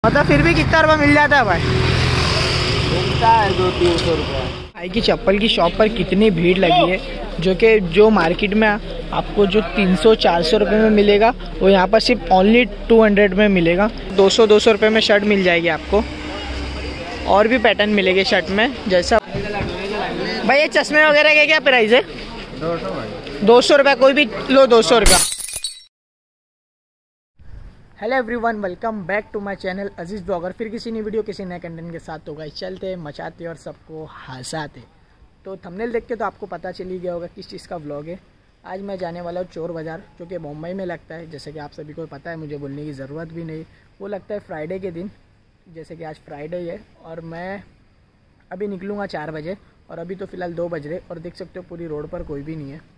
मतलब फिर भी कितना रुपये मिल जाता है भाई? मिलता है 200-300 रुपये। भाई की चप्पल की शॉप पर कितनी भीड़ लगी है, जो मार्केट में आपको जो 300-400 रुपये में मिलेगा वो यहाँ पर सिर्फ ओनली 200 में मिलेगा। 200 रुपये में शर्ट मिल जाएगी आपको, और भी पैटर्न मिलेंगे शर्ट में। जैसा भाई ये चश्मे वगैरह के क्या प्राइस है? 200 रुपये, कोई भी लो 200 रुपये। Hello everyone, welcome back to my channel Aziz blogger. फिर किसी नई वीडियो किसी नए कंटेंट के साथ तो गाइस चलते मचाते और सबको हंसाते। तो थंबनेल देख के तो आपको पता चल ही गया होगा किस चीज़ का व्लॉग है। आज मैं जाने वाला हूँ चोर बाज़ार, जो कि मुंबई में लगता है। जैसे कि आप सभी को पता है, मुझे बोलने की ज़रूरत भी नहीं। वो लगता है फ्राइडे के दिन, जैसे कि आज फ्राइडे है। और मैं अभी निकलूँगा 4 बजे, और अभी तो फ़िलहाल 2 बज रहे। और देख सकते हो पूरी रोड पर कोई भी नहीं है,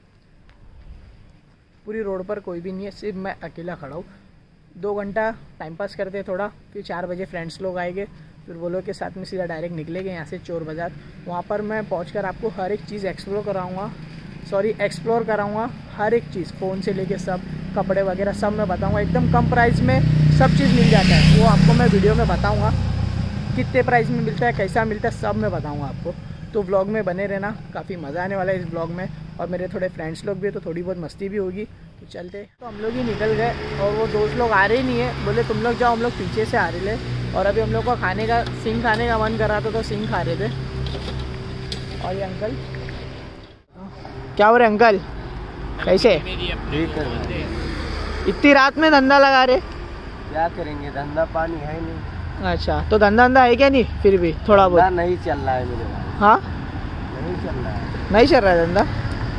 पूरी रोड पर कोई भी नहीं है, सिर्फ मैं अकेला खड़ा हूँ। 2 घंटा टाइम पास करते हैं थोड़ा, फिर 4 बजे फ्रेंड्स लोग आएंगे, फिर वो लोग के साथ में सीधा डायरेक्ट निकलेंगे यहाँ से चोर बाज़ार। वहाँ पर मैं पहुँचकर आपको हर एक चीज़ एक्सप्लोर कराऊँगा। हर एक चीज़, फ़ोन से लेके सब, कपड़े वगैरह सब मैं बताऊँगा। एकदम कम प्राइस में सब चीज़ मिल जाता है, वो आपको मैं वीडियो में बताऊँगा। कितने प्राइस में मिलता है, कैसा मिलता है, सब मैं बताऊँगा आपको। तो व्लॉग में बने रहना, काफ़ी मज़ा आने वाला है इस व्लॉग में। और मेरे थोड़े फ्रेंड्स लोग भी है, तो थोड़ी बहुत मस्ती भी होगी। तो चलते, तो हम लोग ही निकल गए, और वो दोस्त लोग आ रहे ही नहीं है। बोले तुम लोग जाओ, हम लोग पीछे से आ रहे ले। और अभी हम लोग को सिंग खाने का मन कर रहा था, तो सिंग खा रहे थे। और ये अंकल, क्या हो रहे अंकल, कैसे? ठीक है। इतनी रात में धंधा लगा रहे? क्या करेंगे, धंधा पानी है नहीं। अच्छा, तो धंधा है क्या? नहीं फिर भी थोड़ा बहुत नहीं चल रहा है मेरे भाई। हाँ, नहीं चल रहा है, नहीं चल रहा है धंधा।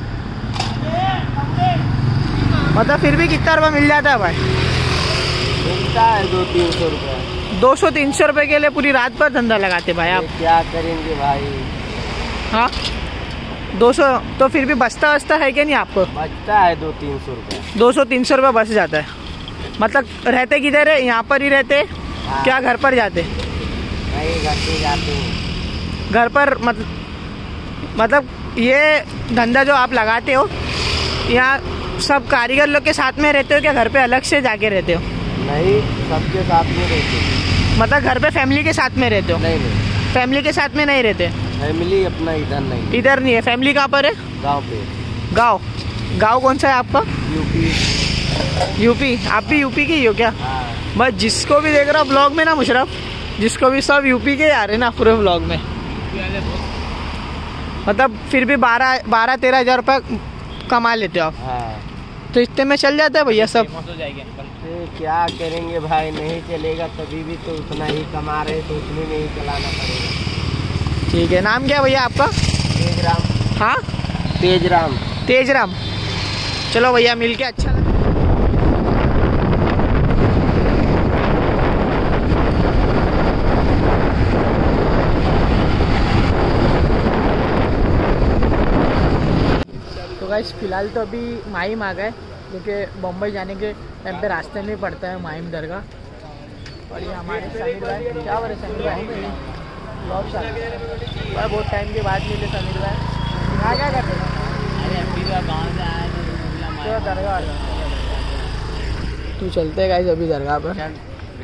मतलब फिर भी कितना रुपये मिल जाता है भाई? मिलता है 200-300 रुपये। 200-300 रुपये के लिए पूरी रात पर धंधा लगाते भाई आप? क्या करेंगे भाई। हाँ, 200 तो फिर भी बचता है क्या नहीं आपको? बचता है 200-300 रुपये। 200-300 रुपये बच जाता है। मतलब रहते किधर है? यहाँ पर ही रहते? हाँ। क्या घर पर जाते? नहीं, घर पे जाते हैं। घर पर मतलब ये धंधा जो आप लगाते हो, यहाँ सब कारीगर लोग के साथ में रहते हो क्या? घर पे अलग से जाके रहते हो? नहीं, सबके साथ में रहते। मतलब घर पे फैमिली के साथ में रहते हो? नहीं, फैमिली के साथ में नहीं रहते। फैमिली अपना इधर नहीं। इधर नहीं है फैमिली? कहाँ पर है? गाँव पे। गाँव कौन सा है आपका? यूपी। आप भी यूपी के ही हो क्या? हाँ। बस जिसको भी देख रहा हूँ ब्लॉग में ना मुशरफ, जिसको भी, सब यूपी के आ रहे ना पूरे ब्लॉग में। मतलब फिर भी 12-13 हज़ार रुपये कमा लेते हो आप? हाँ। तो इतने में चल जाता है भैया सब? क्या करेंगे भाई, नहीं चलेगा तभी भी तो उतना ही कमा रहे, तो उतने में ही चलाना पड़ेगा। ठीक है। नाम क्या है भैया आपका? तेजराम। हाँ, तेजराम। चलो भैया, मिल के अच्छा लगा। तो गाइस फिलहाल तो अभी माहिम आ गए, क्योंकि मुंबई जाने के टाइम पे रास्ते में पड़ता है माहिम दरगाह। और ये हमारे समीर भाई, क्या हो रहे समीर भाई? ब्लॉग चल रहा है, बहुत टाइम के बाद मिले समीर भाई। यहाँ क्या कर रहे हैं? दरगाह। तो चलते हैं गाइस अभी दरगाह पर।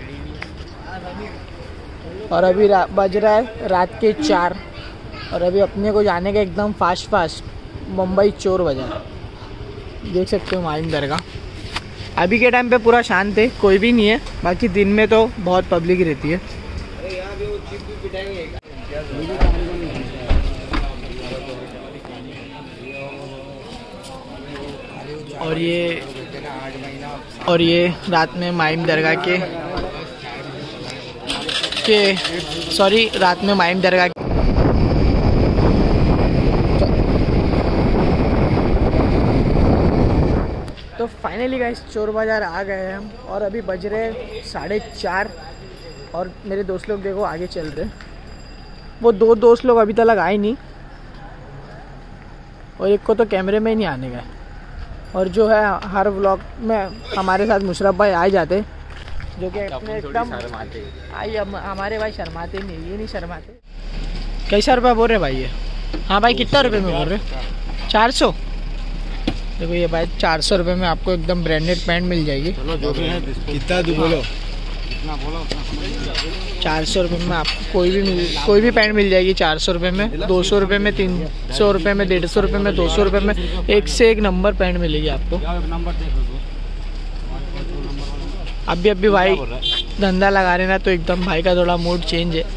और अभी बज रहा है रात के 4, और अभी अपने को जाने का एकदम फास्ट मुंबई चोर बाज़ार। देख सकते हो माहिम दरगाह। अभी के टाइम पे पूरा शांत है, कोई भी नहीं है। बाकी दिन में तो बहुत पब्लिक रहती है। और ये रात में माहिम दरगाह रात में माहिम दरगाह तो फाइनली गाइस चोर बाज़ार आ गए हैं हम। और अभी बज रहे 4:30, और मेरे दोस्त लोग देखो आगे चल रहे। वो 2 दोस्त लोग अभी तक आए नहीं, और एक को तो कैमरे में ही नहीं आने गए। और जो है हर व्लॉग में हमारे साथ मुशरफ भाई आ जाते, जो कि एकदम हमारे भाई शर्माते नहीं, ये नहीं शर्माते। कैसा रुपये बोल रहे भाई ये? हाँ भाई, कितना रुपये में बोल रहे? 400। देखो ये भाई 400 रुपये में आपको एकदम ब्रांडेड पैंट मिल जाएगी। चलो जो भी है, कितना बोलो, 400 रुपये में आपको कोई भी पैंट मिल जाएगी 400 रुपये में, 200 रुपये में, 300 रुपये में, 150 रुपये में, 200 रुपये में, एक से एक नंबर पैंट मिलेगी आपको। अभी भाई धंधा लगा रहे ना तो एकदम भाई का थोड़ा मूड चेंज है।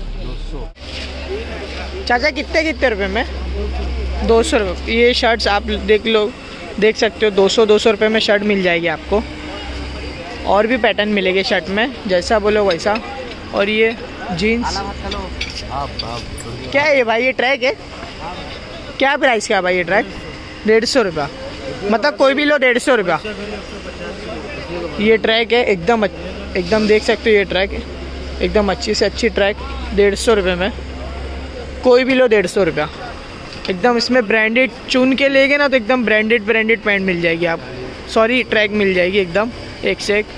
चाचा कितने रुपये में? 200 रुपये। ये शर्ट्स आप देख सकते हो 200 रुपये में शर्ट मिल जाएगी आपको। और भी पैटर्न मिलेंगे शर्ट में, जैसा बोलो वैसा। और ये जीन्स क्या है ये भाई? ये ट्रैक है क्या? प्राइस क्या भाई ये ट्रैक? 150 रुपया, मतलब कोई भी लो 150 रुपया। ये ट्रैक है एकदम देख सकते हो। ये ट्रैक है एकदम अच्छी से अच्छी ट्रैक 150 रुपये में, कोई भी लो 150 रुपया। एकदम इसमें ब्रांडेड चुन के लेंगे ना तो एकदम ब्रांडेड पैंट मिल जाएगी आप, सॉरी ट्रैक मिल जाएगी एकदम एक से एक।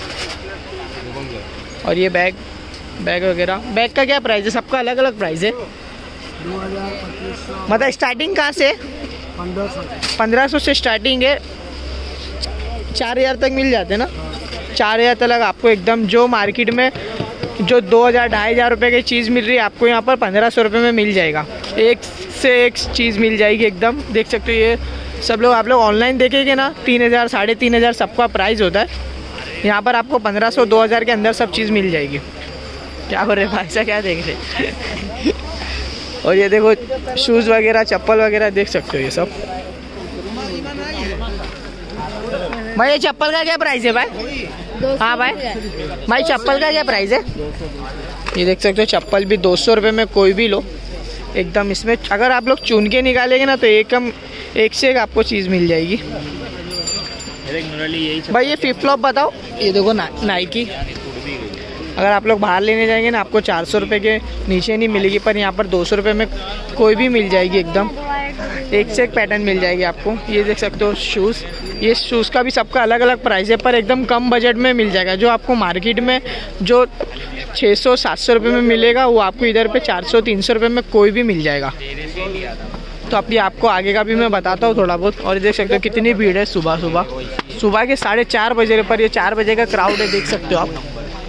और ये बैग वगैरह, बैग का क्या प्राइस है? सबका अलग अलग प्राइस है। 2000, मतलब स्टार्टिंग कहाँ से? 1500 से स्टार्टिंग है, 4000 तक मिल जाते हैं ना। 4000 तक आपको एकदम, जो मार्केट में जो 2000-2500 रुपये की चीज़ मिल रही है आपको यहाँ पर 1500 रुपये में मिल जाएगा। एक से एक चीज़ मिल जाएगी एकदम, देख सकते हो। ये सब लोग आप लोग ऑनलाइन देखेंगे ना 3000 3500 सबका प्राइस होता है। यहाँ पर आपको 1500-2000 के अंदर सब चीज़ मिल जाएगी। क्या हो रहे भाई, ऐसा क्या देख रहे? और ये देखो शूज़ वगैरह, चप्पल वगैरह देख सकते हो ये सब। भाई ये चप्पल का क्या प्राइस है भाई? हाँ भाई चप्पल का क्या प्राइस है? ये देख सकते हो चप्पल भी 200 रुपये में, कोई भी लो एकदम। इसमें अगर आप लोग चुन के निकालेंगे ना तो एक से एक आपको चीज़ मिल जाएगी। भाई ये फ्लिप फ्लॉप बताओ। ये देखो नाइकी, अगर आप लोग बाहर लेने जाएंगे ना आपको 400 रुपये के नीचे नहीं मिलेगी, पर यहाँ पर 200 रुपये में कोई भी मिल जाएगी एकदम, एक से एक पैटर्न मिल जाएगी आपको। ये देख सकते हो शूज़, ये शूज़ का भी सबका अलग अलग प्राइस है, पर एकदम कम बजट में मिल जाएगा। जो आपको मार्केट में जो 600-700 रुपये में मिलेगा वो आपको इधर पे 400-300 रुपये में कोई भी मिल जाएगा। तो अभी आपको आगे का भी मैं बताता हूँ थोड़ा बहुत। और देख सकते हो कितनी भीड़ है सुबह के 4:30 बजे पर। ये 4 बजे का क्राउड है, देख सकते हो आप।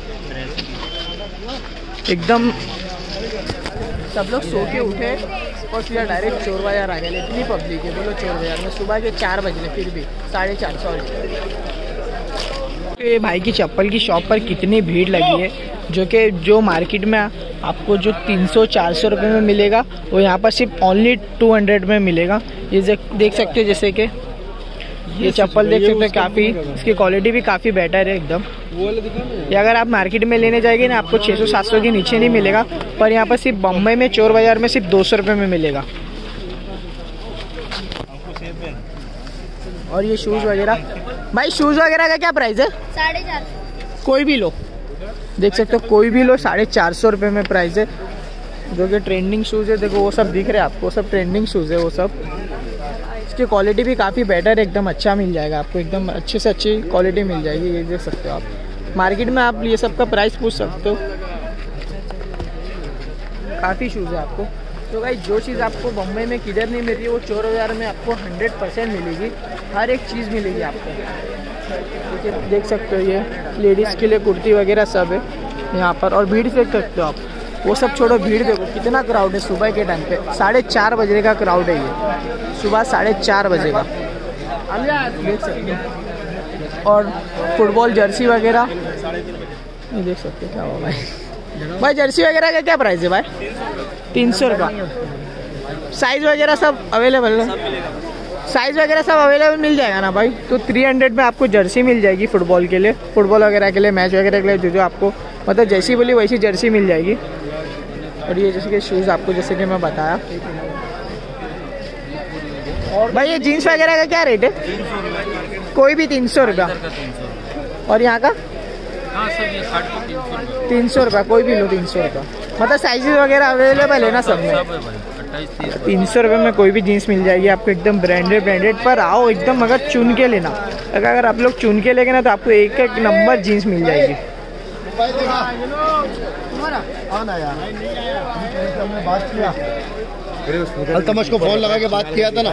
एकदम सब लोग सो के उठे और सीधा डायरेक्ट चोर बाजार आ गए। इतनी पब्लिक है बोलो चोर बाजार में, सुबह के 4 बजे फिर भी 450। तो ये भाई की चप्पल की शॉप पर कितनी भीड़ लगी है, जो मार्केट में आपको जो 300-400 रुपये में मिलेगा वो यहाँ पर सिर्फ ओनली 200 में मिलेगा। ये देख सकते हो, जैसे कि ये चप्पल देख सकते हो, काफ़ी इसकी क्वालिटी भी काफ़ी बेटर है एकदम। ये अगर आप मार्केट में लेने जाएंगे ना आपको 600-700 के नीचे नहीं मिलेगा, पर यहाँ पर सिर्फ बम्बई में चोर बाजार में सिर्फ 200 रुपये में मिलेगा। और ये शूज़ वगैरह, भाई शूज़ वगैरह का क्या प्राइस है? 450। कोई भी लो, देख सकते हो कोई भी लो 450 रुपये में प्राइस है। जो कि ट्रेंडिंग शूज़ है, देखो वो सब दिख रहे हैं आपको, सब ट्रेंडिंग शूज़ है वो सब। इसकी क्वालिटी भी काफ़ी बेटर है, एकदम अच्छा मिल जाएगा आपको, एकदम अच्छे से अच्छी क्वालिटी मिल जाएगी। ये देख सकते हो आप, मार्केट में आप ये सब का प्राइस पूछ सकते हो। काफ़ी शूज़ है आपको। तो भाई जो चीज़ आपको बम्बई में किधर नहीं मिल रही है वो चोर बाजार में आपको 100% मिलेगी। हर एक चीज़ मिलेगी आपको। देखिए देख सकते हो ये लेडीज़ के लिए कुर्ती वगैरह सब है यहाँ पर। और भीड़ देख सकते हो आप, वो सब छोड़ो, भीड़ देखो कितना क्राउड है सुबह के टाइम पे। 4:30 बजे का क्राउड है ये, सुबह 4:30 बजे का, देख सकते हो। और फुटबॉल जर्सी वगैरह ये देख सकते हो। क्या हुआ भाई जर्सी वगैरह का क्या प्राइस है भाई? 300 रुपये। साइज़ वगैरह सब अवेलेबल है, साइज़ वगैरह सब अवेलेबल मिल जाएगा ना भाई। तो 300 में आपको जर्सी मिल जाएगी फुटबॉल के लिए, फुटबॉल वगैरह के लिए, मैच वगैरह के लिए, जो आपको मतलब जैसी बोली वैसी जर्सी मिल जाएगी। और ये जैसे कि शूज़ आपको जैसे कि मैं बताया। और भाई ये जीन्स वगैरह का क्या रेट है? कोई भी 300 रुपया। और यहाँ का 300 रुपया, कोई भी लो 300 रुपया। मतलब साइज़ वगैरह अवेलेबल है ना सब में। 300 रुपये में कोई भी जीन्स मिल जाएगी आपको, एकदम ब्रांडेड। पर आओ एकदम, अगर चुन के लेना, अगर आप लोग चुन के लेंगे ना तो आपको एक नंबर जीन्स मिल जाएगी। अल्तमश को फोन लगा के बात किया था ना।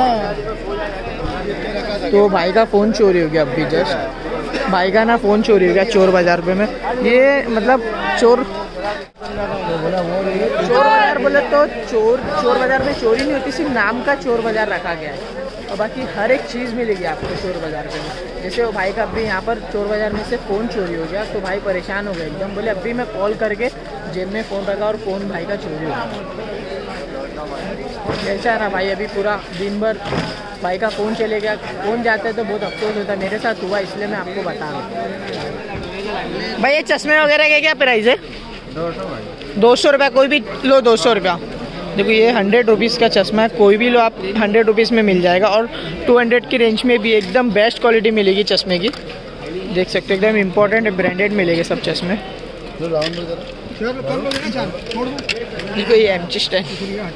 तो भाई का फ़ोन चोरी हो गया अभी जस्ट, भाई का ना फ़ोन चोरी हो गया चोर बाजार पे में। ये मतलब चोर चोर बाजार बोले तो चोर बाजार में चोरी नहीं होती, सिर्फ नाम का चोर बाजार रखा गया है और बाकी हर एक चीज़ मिलेगी आपको चोर बाजार में। जैसे वो भाई का अभी यहाँ पर चोर बाजार में से फ़ोन चोरी हो गया तो भाई परेशान हो गया एकदम, बोले अभी मैं कॉल करके जेब में फ़ोन रखा और फ़ोन भाई का चोरी हो गया। ऐसा है ना भाई, अभी पूरा दिन भर भाई का फ़ोन चले गया, फ़ोन जाता है तो बहुत अफसोस होता है। मेरे साथ हुआ इसलिए मैं आपको बता रहा हूँ। भाई ये चश्मे वगैरह के क्या प्राइस है? 200 रुपये, कोई भी लो 200 रुपया। देखो ये 100 रुपीज़ का चश्मा है, कोई भी लो आप 100 रुपीज़ में मिल जाएगा और 200 की रेंज में भी एकदम बेस्ट क्वालिटी मिलेगी चश्मे की। देख सकते हो एकदम इम्पोर्टेंट ब्रांडेड मिलेंगे सब चश्मे। देखो ये एमची स्टैंड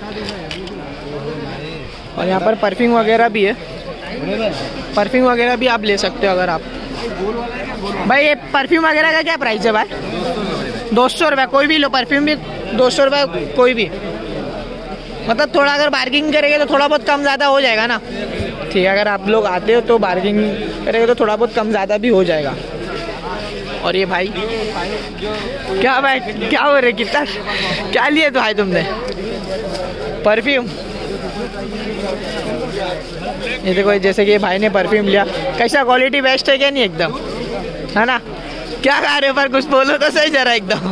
और यहाँ पर परफ्यूम वगैरह भी है, परफ्यूम वगैरह भी आप ले सकते हो अगर आप। भाई ये परफ्यूम वगैरह का क्या प्राइस है भाई? 200 रुपये, कोई भी लो परफ्यूम भी 200 रुपये कोई भी। मतलब थोड़ा अगर बार्गिंग करेंगे तो थोड़ा बहुत कम ज़्यादा हो जाएगा ना। ठीक है, अगर आप लोग आते हो तो बार्गिंग करेंगे तो थोड़ा बहुत कम ज़्यादा भी हो जाएगा। और ये भाई क्या भाई क्या हो रहे, कितना क्या लिए तो भाई तुमने? परफ्यूम। ये देखो जैसे कि भाई ने परफ्यूम लिया, कैसा क्वालिटी बेस्ट है क्या? नहीं एकदम है ना? क्या खा रहे हो पर कुछ बोलो तो सही जरा एकदम।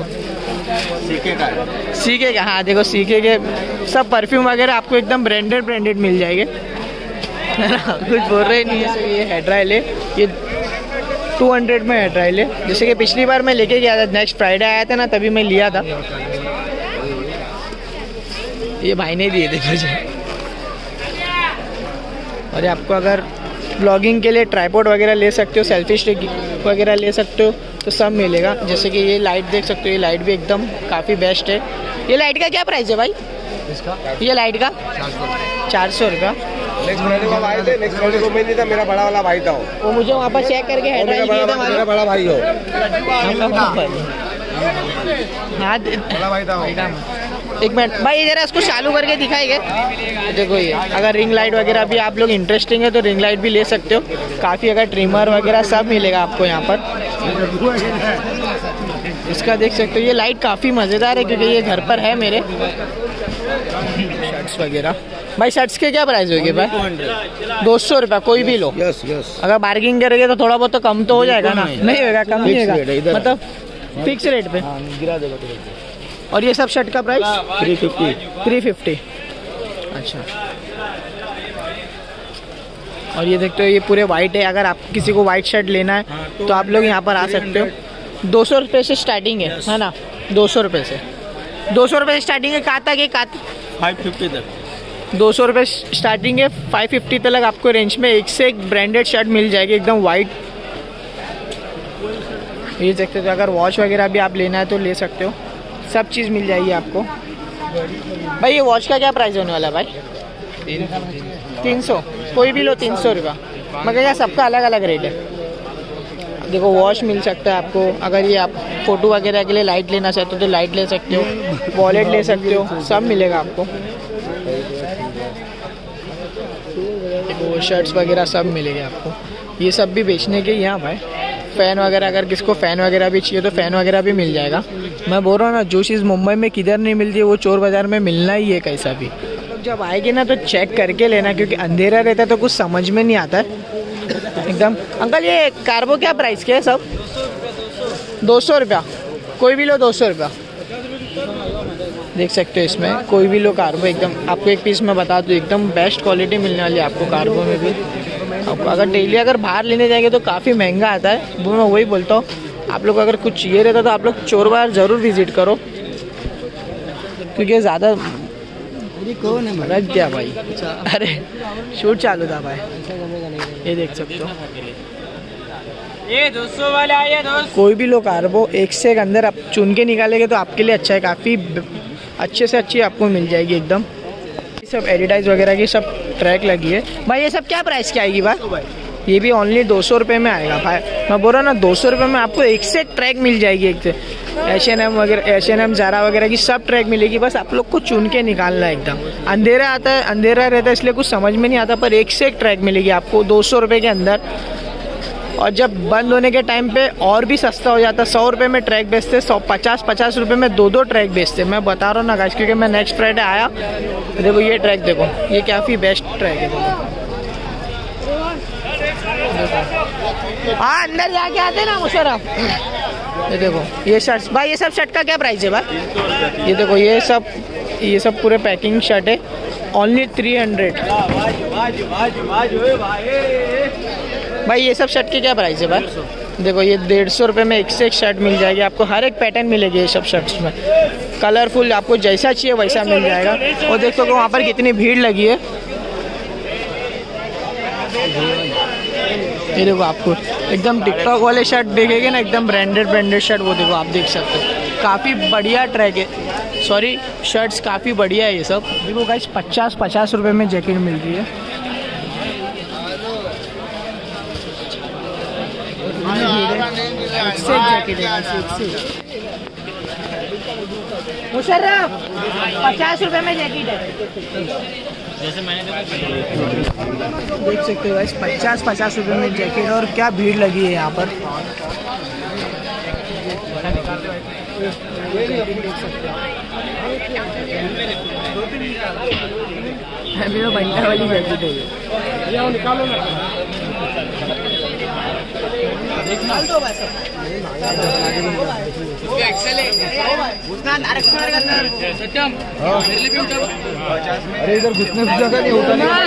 सीके का, हाँ देखो सीके के सब परफ्यूम वगैरह आपको एकदम ब्रांडेड मिल जाएंगे, है ना? कुछ बोल रहे नहीं है। ये हेयर ड्राइल है, ये 200 में हेयर ड्राइल है। जैसे कि पिछली बार मैं लेके गया था, नेक्स्ट फ्राइडे आया था ना, तभी मैं लिया था। ये भाई ने दिए थे मुझे। और आपको अगर ब्लॉगिंग के लिए ट्राइपॉड वगैरह ले सकते हो, सेल्फी स्टिक वगैरह ले सकते हो तो सब मिलेगा। जैसे कि ये लाइट देख सकते हो, ये लाइट भी एकदम काफ़ी बेस्ट है। ये लाइट का क्या प्राइस है भाई? इसका ये लाइट का 400 रुपया। नेक्स्ट फ्राइडे को मैं नहीं था, मेरा बड़ा वाला भाई था वो मुझे वहाँ पर चेक करके हेड ड्राइल दिया था। मेरा बड़ा भाई हो, हाँ बड़ा भाई था। एक मिनट भाई जरा इसको चालू करके दिखाएंगे। देखो ये अगर रिंग लाइट वगैरह भी आप लोग इंटरेस्टिंग है तो रिंग लाइट भी ले सकते हो। काफ़ी अगर ट्रिमर वगैरह सब मिलेगा आपको यहाँ पर। इसका देख सकते हो ये लाइट काफ़ी मज़ेदार है क्योंकि ये घर पर है मेरे। शर्ट्स वगैरह भाई, शर्ट्स के क्या प्राइस होगी भाई? 200 रुपये, कोई भी लो। Yes yes. अगर बार्गिंग करेंगे तो थोड़ा बहुत तो कम तो हो जाएगा ना? नहीं होगा, कम नहीं होगा, मतलब फिक्स रेट पे गिरा देगा। और ये सब शर्ट का प्राइस 350। अच्छा, और ये देखते हो ये पूरे वाइट है। अगर आप किसी को वाइट शर्ट लेना है तो आप लोग यहाँ पर आ सकते हो। 200 रुपये से स्टार्टिंग है ना? 200 रुपये से, 200 रुपये से स्टार्टिंग है। कहाँ तक है? 550 तक 200 रुपये स्टार्टिंग है, 550 तक आपको रेंज में एक से एक ब्रांडेड शर्ट मिल जाएगी एकदम वाइट। ये देखते हो अगर वॉच वगैरह भी आप लेना है तो ले सकते हो, सब चीज़ मिल जाएगी आपको। भाई ये वॉच का क्या प्राइस होने वाला है भाई? 300, कोई भी लो 300 रुपया। मगर क्या सबका अलग अलग रेट है। देखो वॉच मिल सकता है आपको। अगर ये आप फ़ोटो वगैरह के लिए लाइट लेना चाहते हो तो लाइट ले सकते हो, वॉलेट ले सकते हो, सब मिलेगा आपको। देखो शर्ट्स वगैरह सब मिलेंगे आपको। ये सब भी बेचने के यहाँ भाई। फ़ैन वगैरह अगर किसको फ़ैन वगैरह भी चाहिए तो फ़ैन वगैरह भी मिल जाएगा। मैं बोल रहा हूँ ना, जो चीज़ मुंबई में किधर नहीं मिलती है वो चोर बाज़ार में मिलना ही है कैसा भी। जब आएगी ना तो चेक करके लेना क्योंकि अंधेरा रहता है तो कुछ समझ में नहीं आता है एकदम। अंकल ये कार्बो क्या प्राइस के है सब? 200 रुपया, कोई भी लो 200 रुपया। देख सकते हो इसमें कोई भी लो कार्बो एकदम। आपको एक पीस में बता दूँ एकदम बेस्ट क्वालिटी मिलने वाली है आपको कार्बो में भी। आपको अगर डेली अगर बाहर लेने जाएंगे तो काफ़ी महंगा आता है। वो मैं वही बोलता हूँ, आप लोग अगर कुछ चाहिए रहता तो आप लोग चोर बाज़ार ज़रूर विज़िट करो क्योंकि ज़्यादा रख दिया भाई। अरे शूट चालू था भाई, ये देख सकते हो। ये 200 वाला है दोस्त। कोई भी लो कार्बो एक से एक अंदर आप चुन के निकालेंगे तो आपके लिए अच्छा है। काफ़ी अच्छे से अच्छी आपको मिल जाएगी एकदम। सब एडिडाइज वगैरह की सब ट्रैक लगी है भाई। ये सब क्या प्राइस की आएगी भाई? ये भी ओनली 200 रुपये में आएगा भाई। मैं बोल रहा ना 200 रुपये में आपको एक से एक ट्रैक मिल जाएगी। एक से H&M वगैरह, H&M ज़ारा वगैरह की सब ट्रैक मिलेगी। बस आप लोग को चुन के निकालना है एकदम। अंधेरा आता है, अंधेरा रहता है इसलिए कुछ समझ में नहीं आता, पर एक से एक ट्रैक मिलेगी आपको 200 रुपये के अंदर। और जब बंद होने के टाइम पे और भी सस्ता हो जाता। 100 रुपये में ट्रैक बेचते, 150 रुपये में 2 ट्रैक बेचते। मैं बता रहा हूँ ना गाइस, क्योंकि मैं नेक्स्ट फ्राइडे आया। देखो ये ट्रैक देखो, ये काफ़ी बेस्ट ट्रैक है। हाँ अंदर जाके आते ना मुशर्रफ। ये देखो ये शर्ट भाई, ये सब शर्ट का क्या प्राइस है भाई? ये देखो ये सब पूरे पैकिंग शर्ट है, ओनली 300। भाई ये सब शर्ट की क्या प्राइस है भाई? देखो ये 150 रुपये में एक से एक शर्ट मिल जाएगी आपको। हर एक पैटर्न मिलेगी ये सब शर्ट्स में, कलरफुल, आपको जैसा चाहिए वैसा मिल जाएगा। और देख सको वहाँ पर कितनी भीड़ लगी है। ये देखो आपको एकदम टिकटॉक वाले शर्ट देखेंगे ना, एकदम ब्रांडेड शर्ट, वो देखो आप देख सकते हो। काफ़ी बढ़िया ट्रैक है, सॉरी शर्ट्स काफ़ी बढ़िया है ये सब। देखो गाइस 50 रुपये में जैकेट मिल रही है। जैकेट है मुशर्रफ, 50 रुपये में जैकेट है। जैसे मैंने देख सकते हो गाइस 50 रुपये में जैकेट। और क्या भीड़ लगी है यहाँ पर। अभी तो बंटा वाली जैकेट है, निकालो ना। अरे इधर घुसने की जगह नहीं होता ना।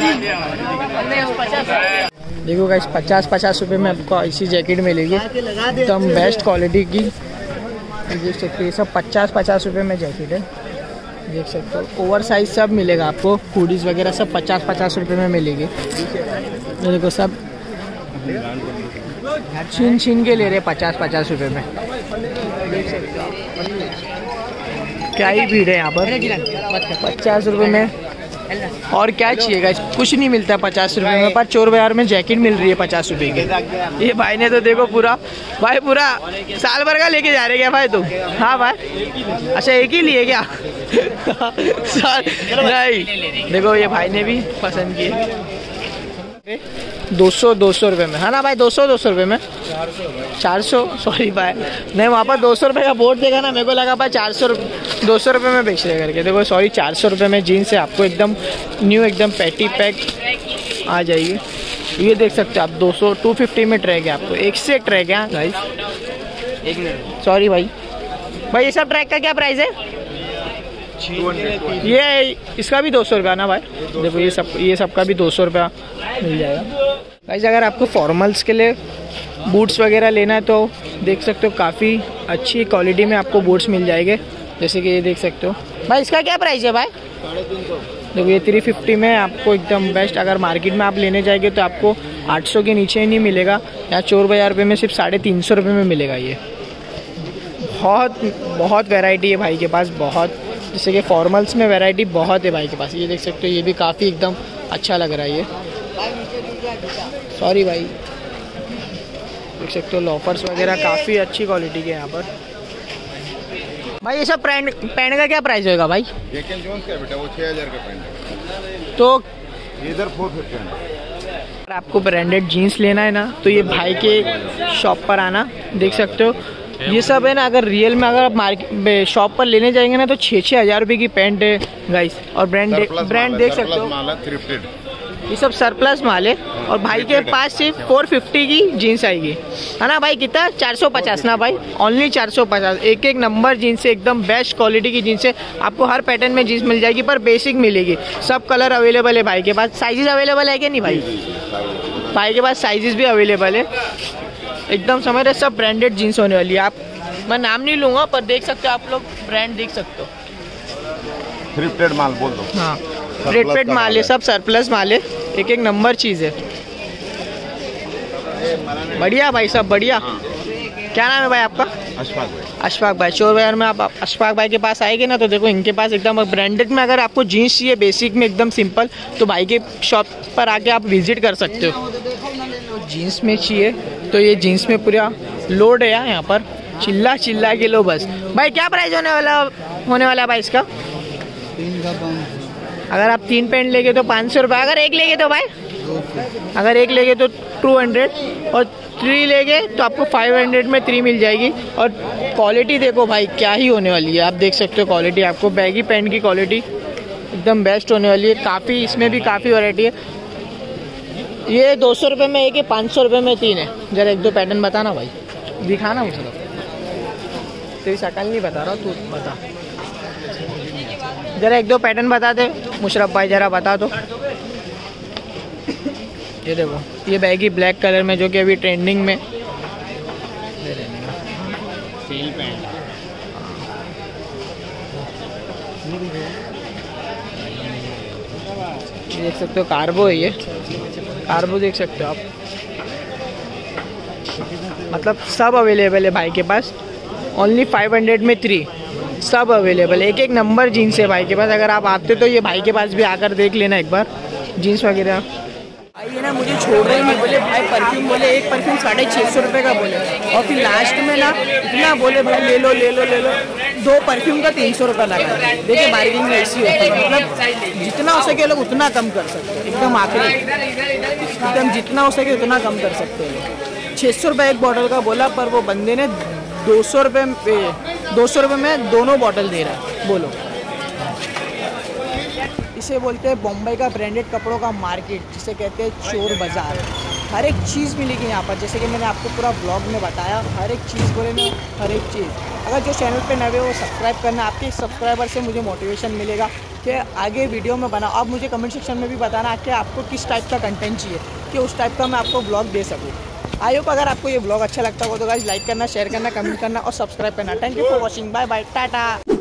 देखो गाइस 50 रुपये में आपको ऐसी जैकेट मिलेगी, एकदम बेस्ट क्वालिटी की। देख सकते हो ये सब 50 रुपये में जैकेट है। देख सकते हो ओवर साइज सब मिलेगा आपको, हुडीज वगैरह सब 50 रुपये में मिलेगी। देखो सब छीन के ले रहे 50 रुपये में। देख सकते हो क्या ही भीड़ है यहाँ पर। 50 रुपये में और क्या चाहिए गाइस, कुछ नहीं मिलता 50 रुपये में। पर चोर बाजार में जैकेट मिल रही है 50 रुपये की। ये भाई ने तो देखो पूरा साल भर का लेके जा रहे क्या भाई तुम? हाँ भाई, अच्छा एक ही लिए क्या? नहीं, देखो ये भाई ने भी पसंद किए। 200 रुपये में है ना भाई? 200 रुपये में 400, सॉरी भाई, नहीं वहाँ पर 200 रुपये का बोर्ड देखा ना, मेरे को लगा भाई 200 रुपये में बेच रहे करके। देखो सॉरी 400 रुपये में जीन्स है आपको, एकदम न्यू, एकदम पैटी पैक आ जाएगी। ये देख सकते हो आप 250 में ट्रैक है आपको, एक से एक ट्रैक है गाइस। एक मिनट सॉरी भाई, ये सब ट्रैक का क्या प्राइस है? ये इसका भी 200 रुपया ना भाई। देखो ये सब का भी 200 रुपया मिल जाएगा गाइस। अगर आपको फॉर्मल्स के लिए बूट्स वगैरह लेना है तो देख सकते हो काफ़ी अच्छी क्वालिटी में आपको बूट्स मिल जाएंगे। जैसे कि ये देख सकते हो भाई, इसका क्या प्राइस है भाई? 350। देखो ये 350 में आपको एकदम बेस्ट। अगर मार्केट में आप लेने जाएंगे तो आपको 800 के नीचे ही नहीं मिलेगा। यहाँ चोर बाजार रुपये में सिर्फ 350 रुपये में मिलेगा। ये बहुत वैरायटी है भाई के पास, बहुत। जैसे कि फॉर्मल्स में वैरायटी बहुत है भाई के पास। ये देख सकते हो, ये भी काफ़ी एकदम अच्छा लग रहा है ये। सॉरी भाई, देख सकते हो लोफर्स वगैरह काफ़ी अच्छी क्वालिटी के यहाँ पर। भाई ये सब पैंट का क्या प्राइस होगा भाई? जेकन जोन्स का बेटा वो 6000 का पैंट है, तो इधर 450 है। अगर आपको ब्रांडेड जीन्स लेना है ना तो ये भाई के शॉप पर आना। देख सकते हो ये सब है ना, अगर रियल में अगर आप मार्केट शॉप पर लेने जाएंगे ना तो 6-6 हज़ार रुपये की पैंट है गाइस। और ब्रांड देख सकते हो, ये सब सरप्लस माल है। और भाई के पास सिर्फ 450 की जीन्स आएगी, है ना भाई? कितना? 450 ना भाई, ओनली 450। एक नंबर जीन्स है, एकदम बेस्ट क्वालिटी की जीन्स है। आपको हर पैटर्न में जीन्स मिल जाएगी, पर बेसिक मिलेगी। सब कलर अवेलेबल है भाई के पास। साइजेस अवेलेबल है क्या नहीं भाई? भाई के पास साइजेस भी अवेलेबल है। एकदम समझ रहे, सब ब्रांडेड जीन्स होने वाली है। आप, मैं नाम नहीं लूँगा, पर देख सकते हो आप लोग, ब्रांड देख सकते हो। थ्रिफ्टेड माल बोल दो। हाँ, थ्रिफ्टेड माल है, सब सरप्लस माल है, एक नंबर चीज़ है। बढ़िया भाई, सब बढ़िया। क्या नाम है भाई आपका? अशफाक भाई। अशफाक भाई। चोर बाजार में आप अशफाक भाई के पास आएंगे ना तो देखो इनके पास एकदम ब्रांडेड में अगर आपको जीन्स चाहिए बेसिक में एकदम सिंपल, तो भाई के शॉप पर आके आप विजिट कर सकते हो। जीन्स में चाहिए तो ये जीन्स में पूरा लोड है यहाँ पर, चिल्ला के लो बस। भाई क्या प्राइस होने वाला भाई इसका? अगर आप 3 पैंट लेंगे तो 500 रुपये, अगर एक लेंगे तो भाई, अगर एक लेंगे तो 200, और 3 लेंगे तो आपको 500 में 3 मिल जाएगी। और क्वालिटी देखो भाई क्या ही होने वाली है, आप देख सकते हो क्वालिटी, आपको बैगी पैंट की क्वालिटी एकदम बेस्ट होने वाली है। काफ़ी इसमें भी काफ़ी वैरायटी है। ये 200 रुपये में एक है, 500 रुपये में 3 है। जरा 1-2 पैटर्न बताना भाई, दिखाना मुझे। तेरी शक्ल नहीं बता रहा, तू बता जरा 1-2 पैटर्न बता दे मुशरफ भाई, जरा बता दो। ये देखो, ये बैगी ब्लैक कलर में जो कि अभी ट्रेंडिंग में सील पैंट देख सकते हो, कार्गो है ये, कार्गो देख सकते हो आप। मतलब सब अवेलेबल है भाई के पास। ओनली 500 में 3 सब अवेलेबल है। एक नंबर जीन्स है भाई के पास। अगर आप आते तो ये भाई के पास भी आकर देख लेना एक बार, जीन्स वगैरह। भाई ये ना मुझे छोड़ रहे नहीं, बोले भाई परफ्यूम, बोले एक परफ्यूम 650 रुपये का बोले। और फिर लास्ट में ना इतना बोले भाई ले लो ले लो ले लो, 2 परफ्यूम का 300 रुपये लगा। देखिए बार्गेनिंग में ऐसी होती है, मतलब जितना हो सके लोग उतना कम कर सकते हैं। एकदम आखिरी एकदम जितना हो सके उतना कम कर सकते हैं। 600 रुपये एक बॉटल का बोला, पर वो बंदे ने 200 रुपये में दोनों बॉटल दे रहा है। बोलो, इसे बोलते हैं बॉम्बे का ब्रांडेड कपड़ों का मार्केट, जिसे कहते हैं चोर बाज़ार। हर एक चीज़ मिलेगी यहाँ पर, जैसे कि मैंने आपको पूरा ब्लॉग में बताया। हर एक चीज़ बोले ना, हर एक चीज़। अगर जो चैनल पे नए हो वो सब्सक्राइब करना, आपके सब्सक्राइबर से मुझे मोटिवेशन मिलेगा कि आगे वीडियो में बनाओ। आप मुझे कमेंट सेक्शन में भी बताना कि आपको किस टाइप का कंटेंट चाहिए, कि उस टाइप का मैं आपको ब्लॉग दे सकूँ। आई होप अगर आपको ये ब्लॉग अच्छा लगता हो तो गाइस लाइक करना, शेयर करना, कमेंट करना और सब्सक्राइब करना। Thank you for watching, bye bye, Tata.